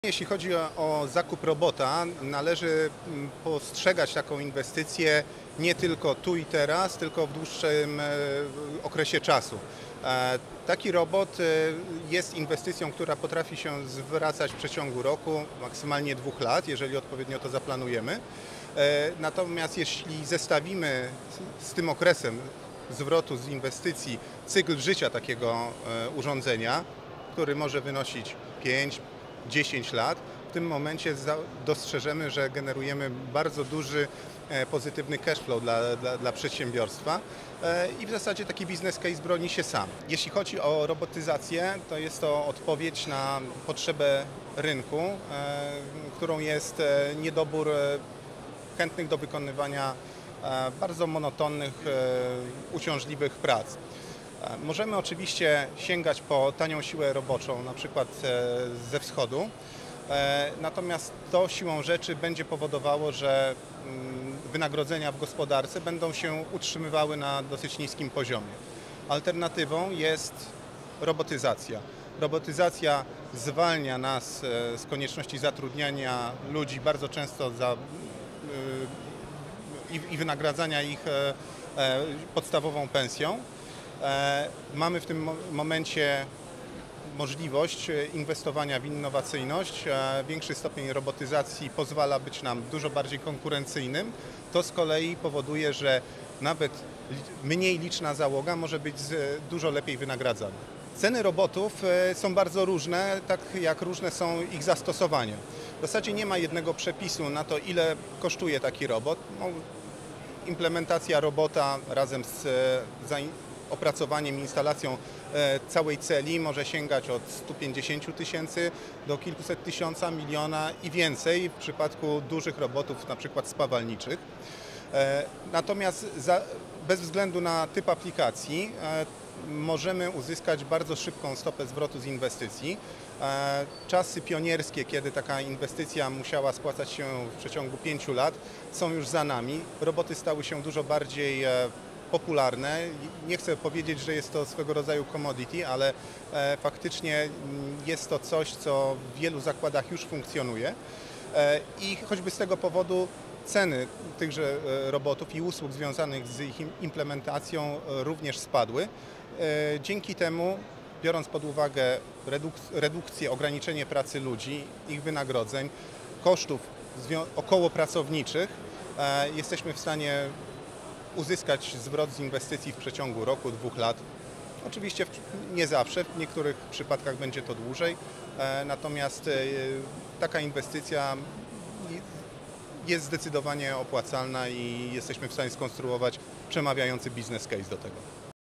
Jeśli chodzi o zakup robota, należy postrzegać taką inwestycję nie tylko tu i teraz, tylko w dłuższym okresie czasu. Taki robot jest inwestycją, która potrafi się zwracać w przeciągu roku, maksymalnie 2 lat, jeżeli odpowiednio to zaplanujemy. Natomiast jeśli zestawimy z tym okresem zwrotu z inwestycji cykl życia takiego urządzenia, który może wynosić 5–10 lat, w tym momencie dostrzeżemy, że generujemy bardzo duży pozytywny cash flow dla przedsiębiorstwa i w zasadzie taki business case broni się sam. Jeśli chodzi o robotyzację, to jest to odpowiedź na potrzebę rynku, którą jest niedobór chętnych do wykonywania bardzo monotonnych, uciążliwych prac. Możemy oczywiście sięgać po tanią siłę roboczą, na przykład ze wschodu, natomiast to siłą rzeczy będzie powodowało, że wynagrodzenia w gospodarce będą się utrzymywały na dosyć niskim poziomie. Alternatywą jest robotyzacja. Robotyzacja zwalnia nas z konieczności zatrudniania ludzi bardzo często i wynagradzania ich podstawową pensją. Mamy w tym momencie możliwość inwestowania w innowacyjność. Większy stopień robotyzacji pozwala być nam dużo bardziej konkurencyjnym. To z kolei powoduje, że nawet mniej liczna załoga może być dużo lepiej wynagradzana. Ceny robotów są bardzo różne, tak jak różne są ich zastosowania. W zasadzie nie ma jednego przepisu na to, ile kosztuje taki robot. Implementacja robota razem z opracowaniem, instalacją całej celi może sięgać od 150 tysięcy do kilkuset tysiąca, miliona i więcej w przypadku dużych robotów, na przykład spawalniczych. Natomiast bez względu na typ aplikacji możemy uzyskać bardzo szybką stopę zwrotu z inwestycji. Czasy pionierskie, kiedy taka inwestycja musiała spłacać się w przeciągu 5 lat, są już za nami. Roboty stały się dużo bardziej popularne. Nie chcę powiedzieć, że jest to swego rodzaju commodity, ale faktycznie jest to coś, co w wielu zakładach już funkcjonuje i choćby z tego powodu ceny tychże robotów i usług związanych z ich implementacją również spadły. Dzięki temu, biorąc pod uwagę redukcję, ograniczenie pracy ludzi, ich wynagrodzeń, kosztów okołopracowniczych, jesteśmy w stanie uzyskać zwrot z inwestycji w przeciągu roku, 2 lat. Oczywiście nie zawsze, w niektórych przypadkach będzie to dłużej, natomiast taka inwestycja jest zdecydowanie opłacalna i jesteśmy w stanie skonstruować przemawiający business case do tego.